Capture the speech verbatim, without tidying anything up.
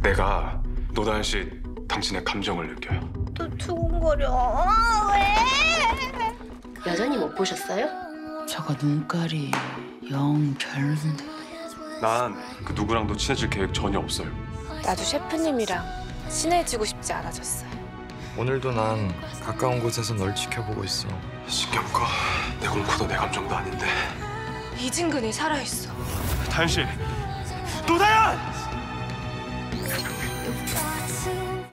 내가 노다현 씨 당신의 감정을 느껴요. 또 두근거려. 아, 왜? 여전히 못 보셨어요? 저거 눈깔이 영 별론데. 난 그 누구랑도 친해질 계획 전혀 없어요. 나도 셰프님이랑 친해지고 싶지 않아졌어요. 오늘도 난 가까운 곳에서 널 지켜보고 있어. 신경 꺼. 내 공포도 내 감정도 아닌데. 이진근이 살아있어. 다현 씨! 노다현!